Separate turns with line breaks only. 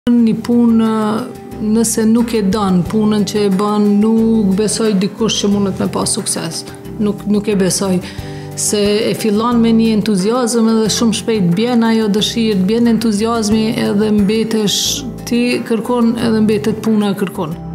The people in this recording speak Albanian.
Një punë, nëse nuk e don punën që e bën, nuk besoj dikush që mundet me pas sukses. Nuk e besoj. Se e fillon me një entuziazëm edhe shumë shpejt bjen ajo dëshirë, bjen entuziazmi edhe mbetesh ti kërkon edhe mbetet puna kërkon.